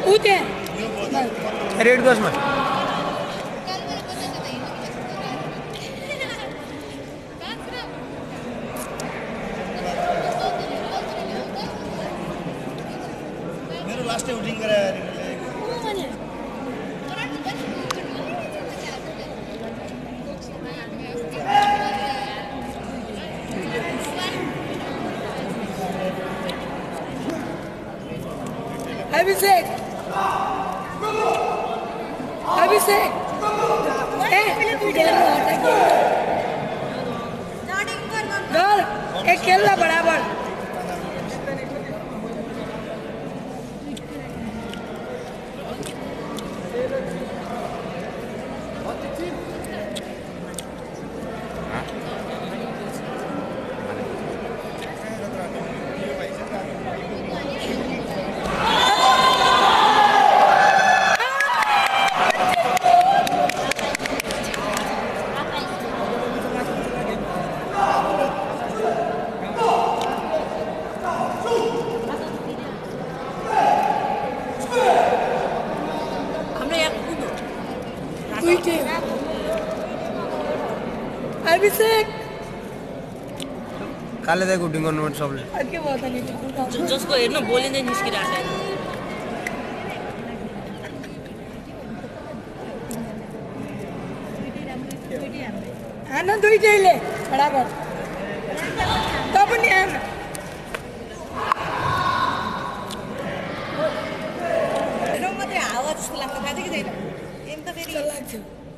ऊते red गोस में मेरो last उटिङ गराएर Abhishek. Abhishek. डर एक खेलना बराबर अभिषेक काले देखो डिंगो नोट सबले के बोलता नहीं जसको हेर्नु बोलिँदै निस्किरहेको छ आना दुईटैले बराबर त पनि आना हेरौँ मात्रै हावा जस्तो लाग्छ थाहा छ कि छैन एम त फेरि लाग्छ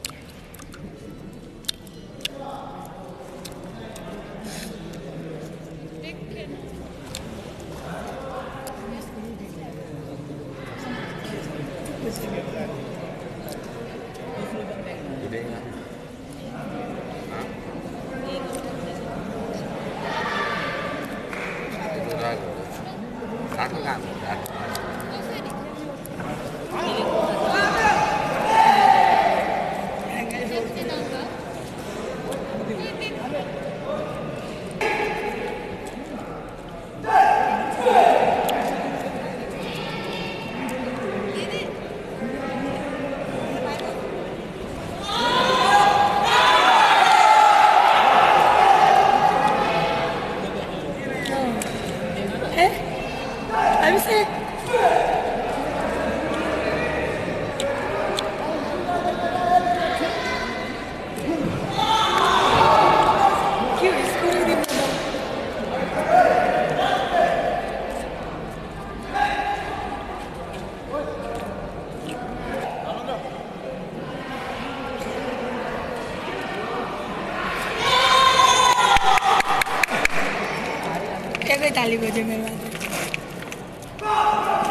अभिषेक एकै ताली बज्यो मेरो